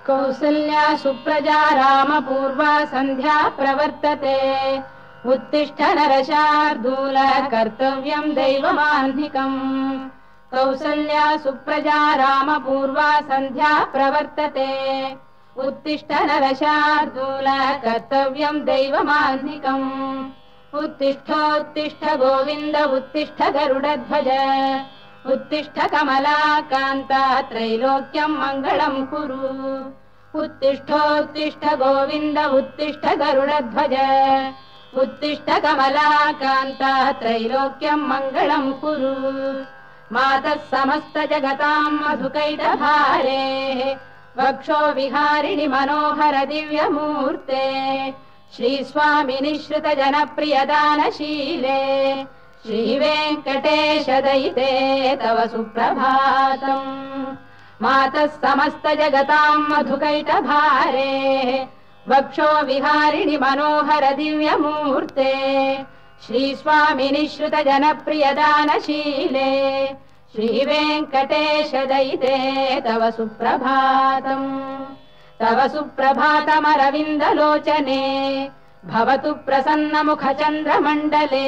कौसल्या सुप्रजा रामपूर्वा सन्ध्या प्रवर्तते उत्तिष्ठ नरशार्दूल कर्तव्यं दैवमाह्निकम् कौसल्या सुप्रजा रामपूर्वा सन्ध्या प्रवर्तते उत्तिष्ठ नरशार्दूल कर्तव्यं दैवमाह्निकम् उत्तिष्ठोत्तिष्ठ गोविन्द उत्तिष्ठ गरुडध्वज उत्तिष्ठ कमलाकान्ता त्रैलोक्यं मङ्गलं कुरु उत्तिष्ठोत्तिष्ठ गोविन्द उत्तिष्ठ गरुडध्वज उत्तिष्ठ कमलाकान्ता त्रैलोक्यं मङ्गलं कुरु मातः समस्त जगतां मधुकैटभारे वक्षो विहारिणि मनोहर दिव्यमूर्ते श्रीस्वामिनि श्रुत जनप्रियदानशीले श्रीवेङ्कटेश दयिते तव सुप्रभातम् मातः समस्त जगतां मधुकैटभारे वक्षो विहारिणि मनोहर दिव्यमूर्ते श्रीस्वामिनि श्रुत जनप्रियदानशीले श्रीवेङ्कटेश दयिते तव सुप्रभातम् तव सुप्रभातमरविन्दलोचने भवतु प्रसन्नमुखचन्द्रमण्डले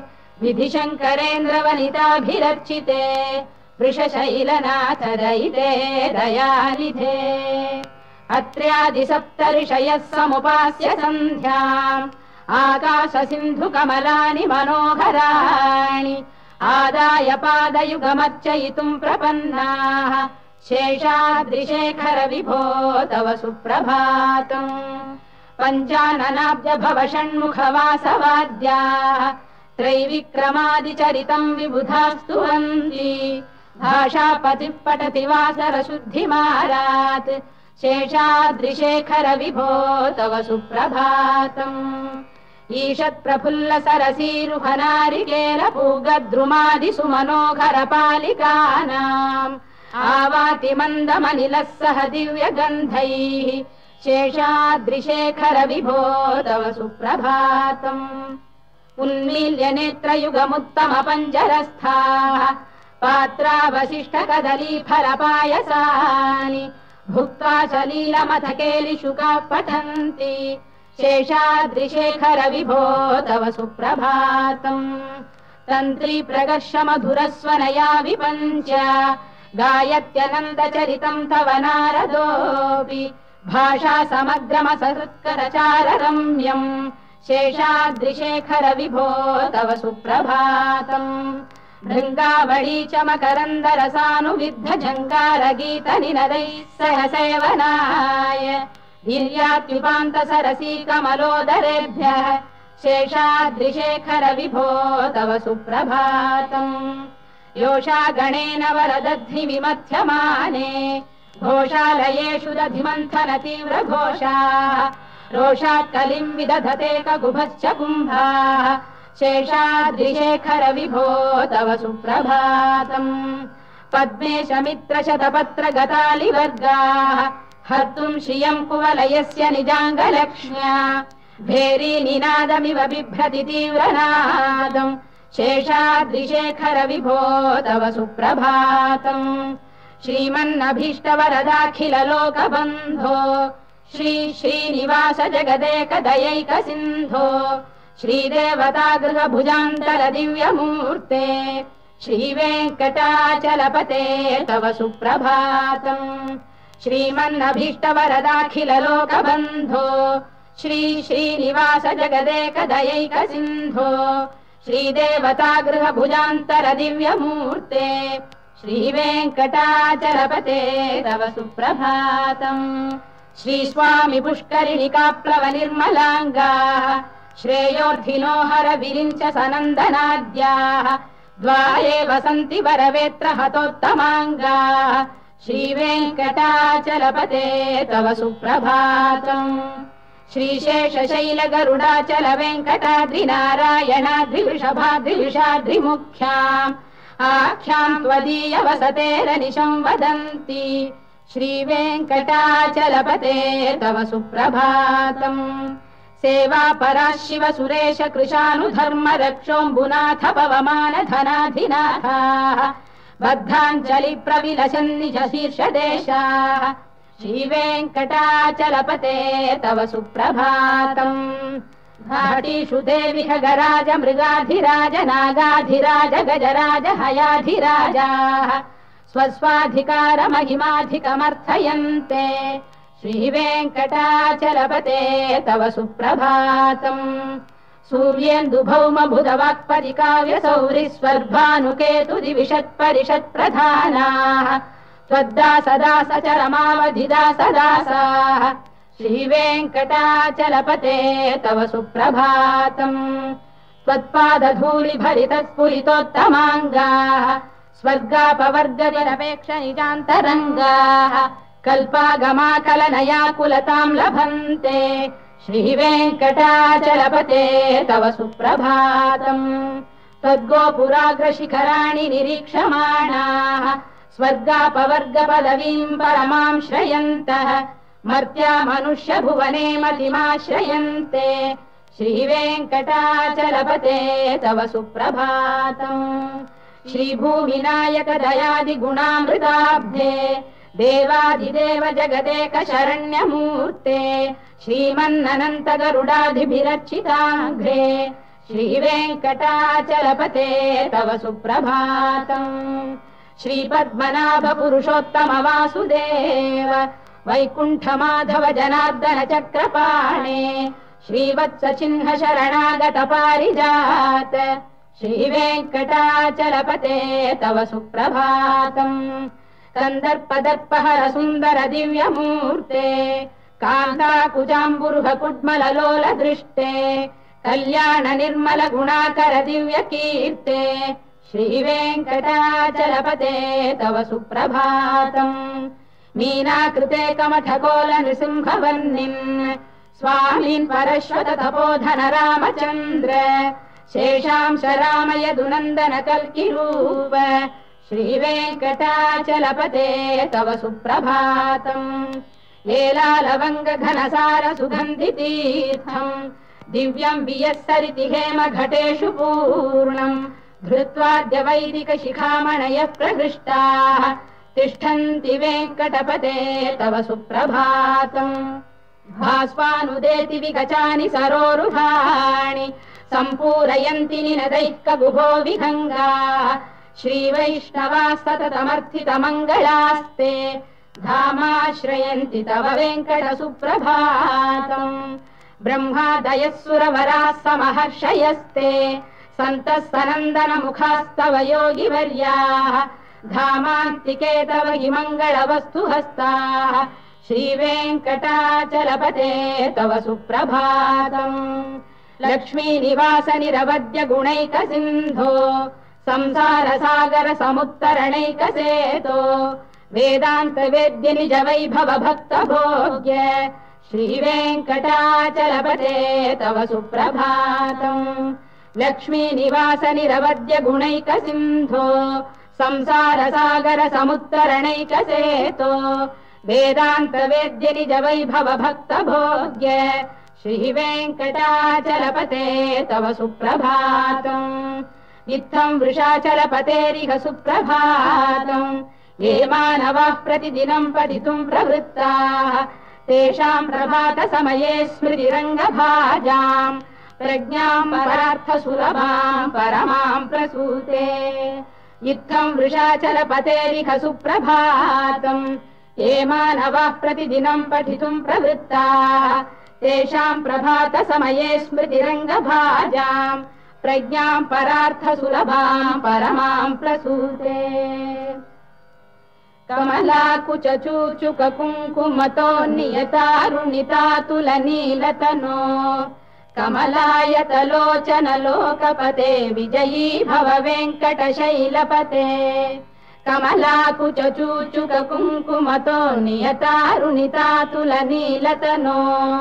विधिशङ्करेन्द्रवनिताभिरर्चिते वृषशैलनाथ दयिते दयानिधे अत्र्यादिसप्तऋषयः समुपास्य सन्ध्याम् आकाशसिन्धुकमलानि मनोहराणि आदाय पादयुगमर्चयितुम् प्रपन्नाः शेषाद्रिशेखर विभो तव सुप्रभातम् पञ्चाननाब्ज भव षण्मुखवासवाद्याः त्रैविक्रमादिचरितम् विबुधास्तुवन्ति भाषापतिः पठति वासरशुद्धिमारात् शेषाद्रिशेखर विभो तव सुप्रभातम् ईषत्प्रफुल्ल सरसीरुहनारिकेलपूगद्रुमादिषु मनोहर पालिकानाम् आवाति मन्दमनिलः सह दिव्यगन्धैः शेषाद्रिशेखर विभो तव सुप्रभातम् उन्मील्य नेत्रयुगमुत्तम पञ्जरस्थाः पात्रावशिष्ट कदलीफलपायसानि भुक्त्वा सलीलमथकेलिशुकाः पठन्ति शेषाद्रिशेखर विभो तव सुप्रभातम् तन्त्री प्रगर्ष मधुरस्वनया विपञ्च गायत्यनन्दचरितम् तव नारदोऽपि भाषा समग्रमसकृत्करचार रम्यम् शेषाद्रिशेखर विभो तव सुप्रभातम् भृङ्गावळी च मकरन्दरसानुविद्ध झङ्कारगीतनिनदैः सह सेवनाय वीर्यात्युपान्त सरसी कमलोदरेभ्यः शेषाद्रिशेखर विभो तव सुप्रभातम् योषा गणेन वरदध्नि विमथ्यमाने घोषालयेषु दधिमन्थन तीव्र घोषाः रोषात् कलिम् विदधते ककुभश्च कुम्भाः शेषाद्रिशेखर विभो तव सुप्रभातम् पद्मेश मित्र शतपत्र गतालिवर्गाः हर्तुम् श्रियम् कुवलयस्य निजाङ्गलक्ष्म्या भेरी निनादमिव बिभ्रति तीव्रनादम् शेषाद्रिशेखर विभो तव सुप्रभातम् श्रीमन्नभीष्टवरदाखिल लोकबन्धो श्री श्रीनिवास जगदेक दयैक सिन्धो श्रीदेवतागृह भुजान्तर दिव्यमूर्ते श्रीवेङ्कटाचलपते तव सुप्रभातम् श्रीमन्नभीष्टवरदाखिल लोकबन्धो श्री श्रीनिवास जगदेक दयैक सिन्धो श्रीदेवतागृह भुजान्तर दिव्यमूर्ते श्रीवेङ्कटाचलपते तव सुप्रभातम् श्रीस्वामि पुष्करिणिकाप्लव निर्मलाङ्गाः श्रेयोर्धिनो हर विरिञ्च सनन्दनाद्याः द्वारे वसन्ति वरवेत्र हतोत्तमाङ्गाः श्रीवेङ्कटाचलपते तव सुप्रभातम् श्रीशेषशैल गरुडाचल वेङ्कटाद्रिनारायणाद्रिवृषभाद्रिविषाद्रिमुख्याम् आख्याम् त्वदीय वसतेरनिशम् वदन्ति श्रीवेङ्कटाचलपते तव सुप्रभातम् सेवापरा शिव सुरेश कृशानुधर्म रक्षोऽम्बुनाथ पवमान धनाधिनाथाः बद्धाञ्जलि प्रविलसन् निज शीर्षदेशाः श्रीवेङ्कटाचलपते तव सुप्रभातम् घाटीषु देवि खगराज मृगाधिराज नागाधिराज गजराज हयाधिराजाः स्वस्वाधिकारमहिमाधिकमर्थयन्ते श्रीवेङ्कटाचलपते तव सुप्रभातम् सूर्येन्दुभौम बुधवाक्परिकाव्यसौरिस्वर्भानुकेतुदिविषत्परिषत्प्रधानाः त्वद्दासदासचरमावधिदासदासाः श्रीवेङ्कटाचलपते तव सुप्रभातम् त्वत्पादधूलिभरितस्फुरितोत्तमाङ्गाः स्वर्गापवर्गनिरपेक्ष निजान्तरङ्गाः कल्पागमाकलनयाकुलताम् लभन्ते श्रीवेङ्कटाचलपते तव सुप्रभातम् त्वद्गोपुराग्रशिखराणि निरीक्षमाणाः स्वर्गापवर्गपदवीम् परमाम् श्रयन्तः मर्त्या मनुष्य भुवने मतिमाश्रयन्ते श्रीवेङ्कटाचलपते तव सुप्रभातम् श्रीभूमिनायक दयादिगुणामृताब्धे देवादिदेव जगदेक शरण्यमूर्ते श्रीमन्ननन्त गरुडाधिभिरर्चिताङ्घ्रे श्रीवेङ्कटाचलपते तव सुप्रभातम् श्रीपद्मनाभ पुरुषोत्तम वासुदेव वैकुण्ठ माधव जनार्दन चक्रपाणे श्रीवत्स चिह्न शरणागत पारिजात श्रीवेङ्कटाचलपते तव सुप्रभातम् कन्दर्पदर्पहर सुन्दर दिव्यमूर्ते कान्ताकुजाम्बुरुह कुड्मललोल दृष्टे कल्याण निर्मल गुणाकर दिव्य कीर्ते श्रीवेङ्कटाचलपते तव सुप्रभातम् मीनाकृते कमठकोल नृसिंहवर्णिन् स्वामीन् परश्वत तपोधन रामचन्द्र शेषांश राम यदुनन्दन कल्किरूप श्रीवेङ्कटाचलपते तव सुप्रभातम् लेलालवङ्ग घनसार सुगन्धितीर्थम् दिव्यम् वियस्सरिति हेम घटेषु पूर्णम् धृत्वाद्य वैदिक शिखामणयः प्रहृष्टाः तिष्ठन्ति वेङ्कटपते तव सुप्रभातम् भास्वानुदेति विगचानि सरोरुहाणि सम्पूरयन्ति निनदैः कगुभो विहङ्गाः श्रीवैष्णवाः सततमर्थितमङ्गलास्ते धामाश्रयन्ति तव वेङ्कट सुप्रभातम् ब्रह्मादयः सुरवराः समहर्षयस्ते सन्तः सनन्दन मुखास्तव योगिवर्याः धामान्तिके तव हि मङ्गलवस्तु हस्ताः श्रीवेङ्कटाचलपते तव सुप्रभातम् लक्ष्मीनिवास निरवद्य गुणैक सिन्धो संसार सागर समुत्तरणैक सेतो वेदान्त वेद्य निज वैभव भक्त भोग्य श्रीवेङ्कटाचलपते तव सुप्रभातम् लक्ष्मीनिवास निरवद्य गुणैक सिन्धो संसार सागर समुत्तरणैक सेतो वेदान्त वेद्य निज वैभव भक्त भोग्य श्रीवेङ्कटाचलपते तव सुप्रभातम् इत्थम् वृषाचलपतेरिह सुप्रभातम् ये मानवाः प्रतिदिनम् पठितुम् प्रवृत्ताः तेषाम् प्रभात समये स्मृतिरङ्गभाजाम् प्रज्ञाम् परार्थ सुलभाम् परमाम् प्रसूते इत्थम् वृषाचलपतेरिह सुप्रभातम् ये मानवाः प्रतिदिनम् पठितुम् प्रवृत्ताः तेषाम् प्रभात समये स्मृतिरङ्गभाजाम् प्रज्ञाम् परार्थ सुलभाम् परमाम् प्रसूते कमलाकुच चूचुक कुङ्कुमतो नियतारुणितातुल नीलतनो कमलायतलोचन लोकपते विजयी भव वेङ्कटशैलपते कमलाकुच चूचुक कुङ्कुमतो नियतारुणितातुल नीलतनो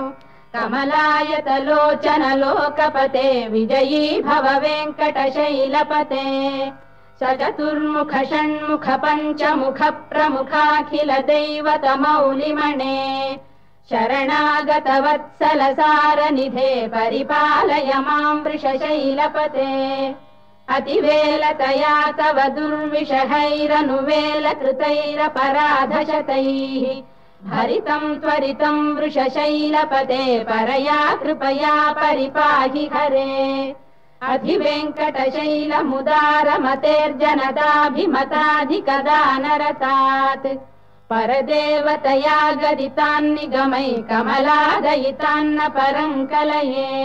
कमलायतलोचन लोकपते विजयी भव वेङ्कटशैलपते सचतुर्मुख षण्मुख पञ्चमुख प्रमुखाखिल दैवत मौलिमणे शरणागत वत्सल सारनिधे परिपालय मां वृषशैलपते अतिवेलतया तव दुर्विषहैरनुवेल कृतैरपराधशतैः भरितं त्वरितं वृषशैलपते परया कृपया परिपाहि हरे अधिवेङ्कटशैलमुदारमतेर्जनताभिमताधिकदानरतात् परदेवतया गदितान्निगमै कमलादयितान्न परं कलये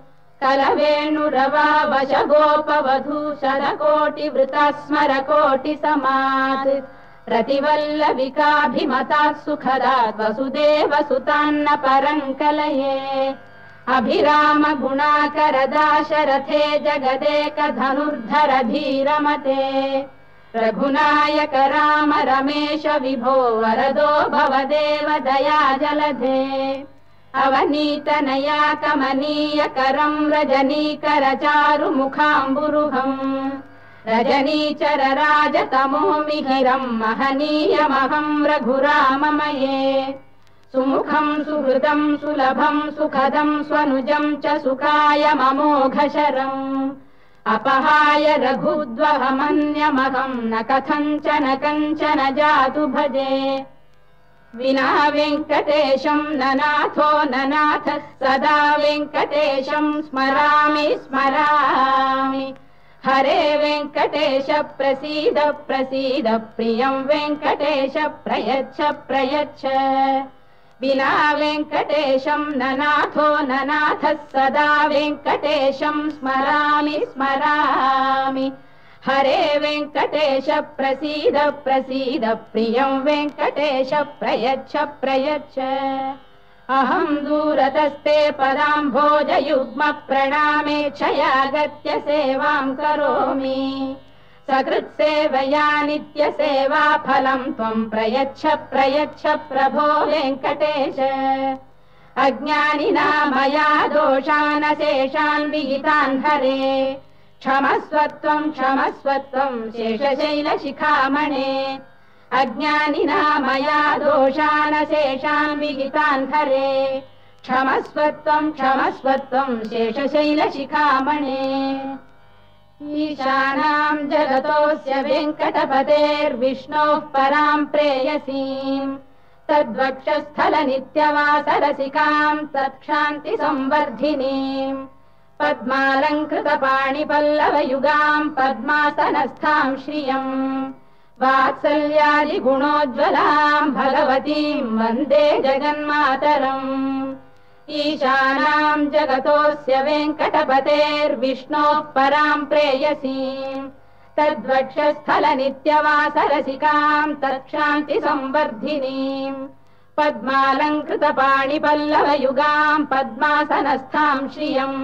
कलवेणुरवावशगोपवधू शरकोटिवृता स्मरकोटिसमात् प्रतिवल्लविकाभिमतात् सुखदात् वसुदेवसुतान्न परं कलये अभिराम गुणाकरदाशरथे जगदेकधनुर्धर धीरमते रघुनायक राम रमेश विभो वरदो भवदेव दया जलधे अवनीतनया कमनीयकरं रजनीकर चारुमुखाम्बुरुहम् रजनीचर राजतमो मिहिरं महनीयमहं रघुराममये सुमुखं सुहृदं सुलभं सुखदं स्वनुजं च सुखाय ममोघशरम् अपहाय रघुद्वहमन्यमहं न कथञ्चन कञ्चन जातु भजे विना वेङ्कटेशं ननाथो ननाथ सदा वेङ्कटेशं स्मरामि स्मरामि हरे वेङ्कटेश प्रसीद प्रसीद प्रियं वेङ्कटेश प्रयच्छ प्रयच्छ विना वेङ्कटेशं ननाथो ननाथः सदा वेङ्कटेशं स्मरामि स्मरामि हरे वेङ्कटेश प्रसीद प्रसीद प्रियं वेङ्कटेश प्रयच्छ प्रयच्छ अहं दूरतस्ते पदाम्भोजयुग्म प्रणामेच्छयागत्य सेवां करोमि सकृत्सेवया नित्यसेवा फलं त्वं प्रयच्छ प्रयच्छ प्रभो वेङ्कटेश अज्ञानिना मया दोषानशेषान् विहितान् हरे क्षमस्वत्वं शेषशैलशिखामणे अज्ञानिना मया दोषानशेषान् विहितान् हरे क्षमस्वत्वं शेषशैलशिखामणे ईशानां जगतोऽस्य वेङ्कटपतेर्विष्णोः परां प्रेयसीम् तद्वक्षस्थलनित्यवासरसिकां तत्क्षान्तिसंवर्धिनीम् पद्मालङ्कृतपाणिपल्लवयुगां पद्मासनस्थां श्रियम् वात्सल्यादिगुणोज्ज्वलां भगवतीं वन्दे जगन्मातरम् ईशानां जगतोऽस्य वेङ्कटपतेर्विष्णोः परां प्रेयसीम् तद्वक्षस्थलनित्यवासरसिकां तत्क्षान्तिसंवर्धिनीम् पद्मालङ्कृतपाणिपल्लवयुगां पद्मासनस्थां श्रियम्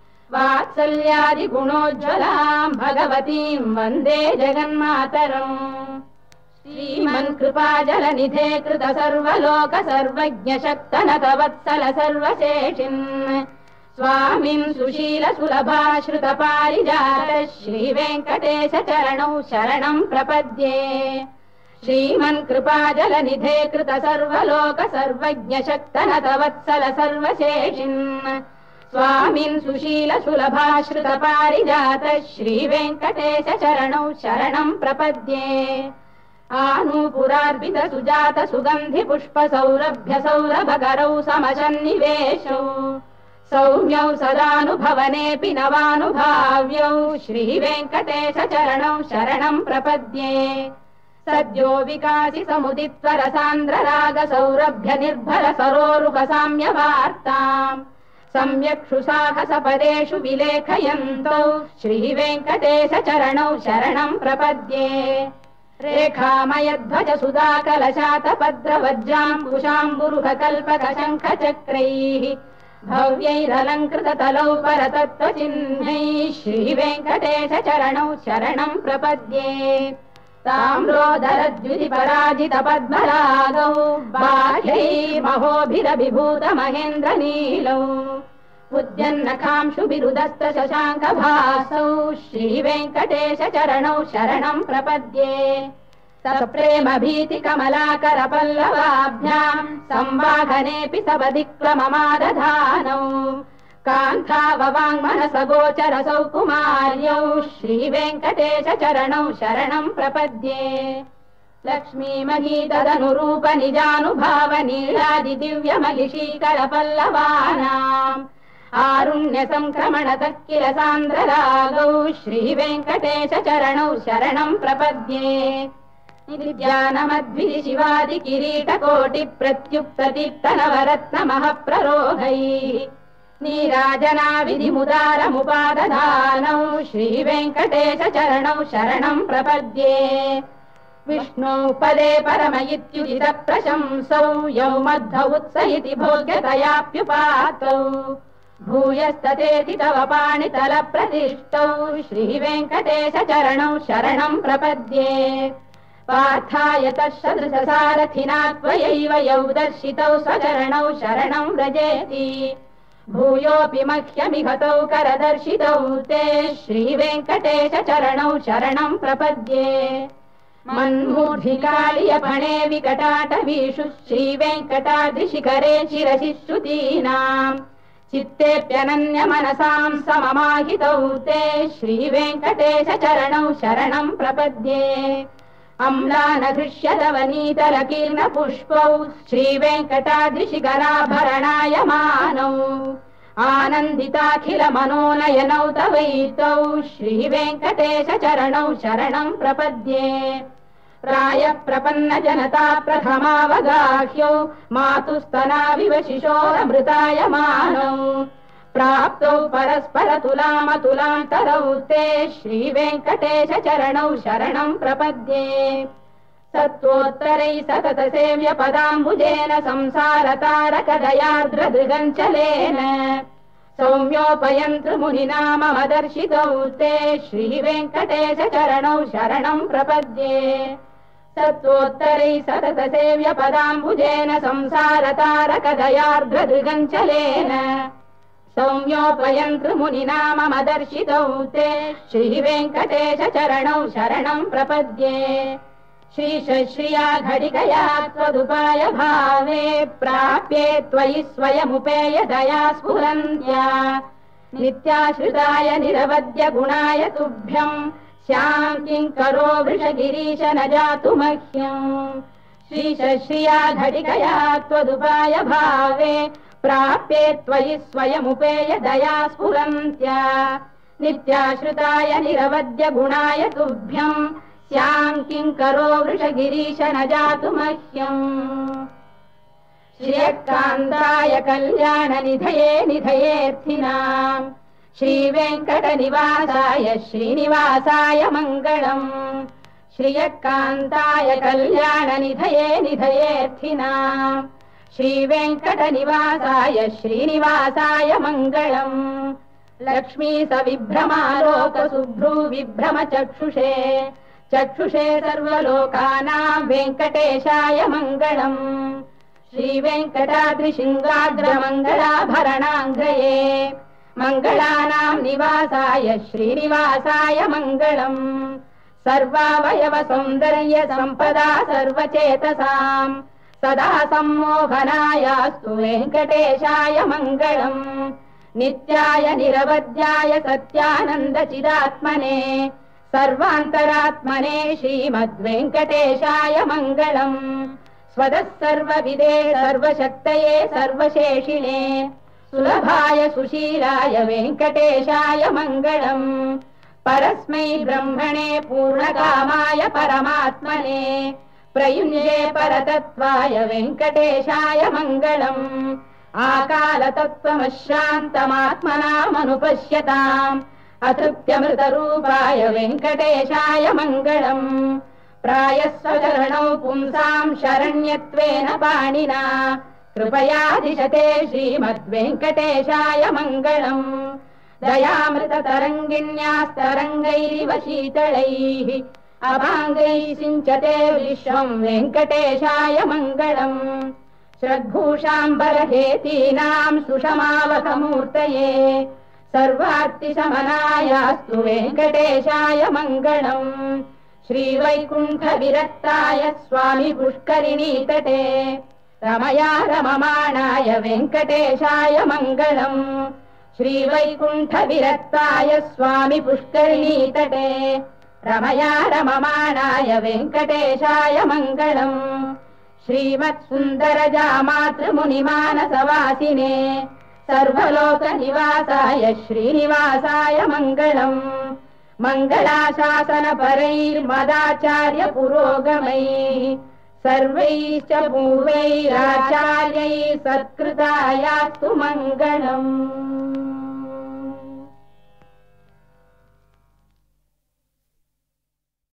वात्सल्यादिगुणोज्ज्वलां भगवतीं वन्दे जगन्मातरम् श्रीमन्कृपाजलनिधे कृत सर्वलोक सर्वज्ञ शक्तनतवत्सल सर्वशेषिन् स्वामिन् सुशील सुलभाश्रित पारिजात श्रीवेङ्कटेश चरणौ शरणं प्रपद्ये श्रीमन्कृपाजलनिधे कृत सर्वलोक सर्वज्ञ शक्तनतवत्सल सर्वशेषिन् स्वामिन् सुशील सुलभाश्रित पारिजात श्रीवेङ्कटेश चरणौ शरणं प्रपद्ये आनूपुरार्पित सुजात सुगन्धि पुष्प सौरभ्य सौरभकरौ समसन्निवेशौ सौम्यौ सदानुभवनेऽपि नवानुभाव्यौ श्रीवेङ्कटेश चरणौ शरणं प्रपद्ये सद्यो विकासि समुदित्वर सान्द्र राग सौरभ्य निर्भर सरोरुह साम्यवार्ताम् सम्यक्षु साहस पदेषु विलेखयन्तौ श्रीवेङ्कटेश चरणौ शरणं प्रपद्ये रेखामयध्वज सुधाकलशातपद्रवज्राङ्कुशाम्बुरुह कल्पक शङ्ख चक्रैः भव्यैरलङ्कृततलौ परतत्त्वचिह्नैः श्रीवेङ्कटेश चरणौ शरणं प्रपद्ये ताम्रोदरद्युतिपराजित पद्मरागौ बाह्यै महोभिरभिभूत महेन्द्र नीलौ उद्यन्नखांशु बिरुदस्त शशाङ्कभासौ श्रीवेङ्कटेश चरणौ शरणं प्रपद्ये सप्रेम भीति कमलाकर पल्लवाभ्यां संवाहनेऽपि सवदिक्लममादधानौ कान्थाववाङ्मनस गोचर सौकुमार्यौ श्रीवेङ्कटेश चरणौ शरणं प्रपद्ये लक्ष्मीमही तदनुरूप निजानुभाव नीलादि दिव्य महिषीकर पल्लवानाम् आरुण्य संक्रमणतः किल सान्द्ररागौ श्री वेङ्कटेश चरणौ शरणं प्रपद्ये नित्यानमद्भिः शिवादि किरीटकोटि प्रत्युक्तदीप्तनवरत्न महप्ररोहैः नीराजना विधिमुदारमुपादधानौ श्री वेङ्कटेश चरणौ शरणं प्रपद्ये विष्णु पदे परम इत्युदित प्रशंसौ यौ मध्व उत्स इति भोग्यतयाप्युपातौ भूयस्ततेति तव पाणितल प्रतिष्ठौ श्री वेङ्कटेश चरणौ शरणं प्रपद्ये पार्थाय तत्सदृश सारथिना त्वयैव यौ दर्शितौ स्वचरणौ शरणं व्रजेति भूयोऽपि मह्यमिहतौ करदर्शितौ ते श्री वेङ्कटेश चरणौ शरणं प्रपद्ये मन्मूर्धिकालियपणे विकटाटवीषु श्री वेङ्कटाद्रिशिखरे शिरसि श्रुतीनाम् चित्तेऽप्यनन्य मनसां सममाहितौ ते श्री वेङ्कटेश चरणौ शरणं प्रपद्ये अम्लानघृष्यदवनीतलकीर्ण पुष्पौ श्री वेङ्कटाद्रिशिखराभरणायमानौ आनन्दिताखिल मनोनयनौ तवैतौ श्री वेङ्कटेश चरणौ शरणं प्रपद्ये राय प्रपन्न जनता प्रथमावगाह्यौ मातुस्तनाविव शिशोरमृतायमानौ प्राप्तौ परस्पर तुलामतुलान्तरौ ते श्री वेङ्कटेश चरणौ शरणं प्रपद्ये सत्त्वोत्तरै सतत सेव्य पदाम्बुजेन संसारतारकदयार्द्रदृगञ्चलेन सौम्योपयन्तृमुनिना मम दर्शितौ ते श्री वेङ्कटेश चरणौ शरणं प्रपद्ये सत्त्वोत्तरै सतत सेव्य पदाम्बुजेन संसारतारकदयार्द्रदृगञ्चलेन सौम्योपयन्तृमुनिना मम दर्शितौ ते श्री वेङ्कटेश चरणौ शरणं प्रपद्ये श्रीशश्रिया घटिकया त्वदुपाय भावे प्राप्ये त्वयि स्वयमुपेय दया स्फुरन्त्या नित्याश्रिताय निरवद्य गुणाय तुभ्यं स्यां किङ्करो वृषगिरीश न जातु मह्यम् श्रीशश्रिया घटिकया त्वदुपाय भावे प्राप्ये त्वयि स्वयमुपेय दया स्फुरन्त्या नित्याश्रिताय निरवद्य गुणाय तुभ्यं स्यां किङ्करो वृषगिरीश न जातु मह्यम् श्रियकान्ताय कल्याणनिधये निधयेऽर्थिनाम् श्रीवेङ्कटनिवासाय श्रीनिवासाय मङ्गलम् श्रियकान्ताय कल्याणनिधये निधयेऽर्थिनाम् श्रीवेङ्कटनिवासाय श्रीनिवासाय मङ्गलम् लक्ष्मी सविभ्रमालोकसुभ्रू विभ्रमचक्षुषे चक्षुषे सर्वलोकानां वेङ्कटेशाय मङ्गलम् श्रीवेङ्कटाद्रिशृङ्गाग्रमङ्गलाभरणाङ्गये मङ्गलानां निवासाय श्रीनिवासाय मङ्गलम् सर्वावयव सौन्दर्य सम्पदा सर्वचेतसां सदा सम्मोहनायास्तु वेङ्कटेशाय मङ्गलम् नित्याय निरवध्याय सत्यानन्दचिदात्मने सर्वान्तरात्मने श्रीमद्वेङ्कटेशाय मङ्गलम् स्वतः सर्वविदे सर्वशक्तये सर्वशेषिणे सुलभाय सुशीलाय वेङ्कटेशाय मङ्गलम् परस्मै ब्रह्मणे पूर्णकामाय परमात्मने प्रयुञ्जे परतत्त्वाय वेङ्कटेशाय मङ्गलम् आकालतत्त्वमश्रान्तमात्मनामनुपश्यताम् अतृप्त्यमृतरूपाय वेङ्कटेशाय मङ्गलम् प्रायः स्वचरणौ पुंसां शरण्यत्वेन पाणिना कृपयादिशते श्रीमद्वेङ्कटेशाय मङ्गलम् दयामृततरङ्गिण्यास्तरङ्गैरिव शीतलैः अभाङ्गैः सिञ्चते विश्वं वेङ्कटेशाय मङ्गलम् श्रद्भूषाम्बरहेतीनां सुषमावतमूर्तये सर्वार्तिशमनायास्तु वेङ्कटेशाय मङ्गलम् श्रीवैकुण्ठविरक्ताय स्वामी पुष्करिणीतटे रमया रममाणाय वेङ्कटेशाय मङ्गलम् श्रीवैकुण्ठविरक्ताय स्वामी पुष्करिणीतटे रमया रममाणाय वेङ्कटेशाय मङ्गलम् श्रीमत्सुन्दरजामातृमुनिमानसवासिने सर्वलोकनिवासाय श्रीनिवासाय मङ्गलम् मङ्गलाशासनपरैर्मदाचार्य पुरोगमैः सर्वैश्च पूर्वैराचार्यैः सत्कृतायास्तु मङ्गलम्।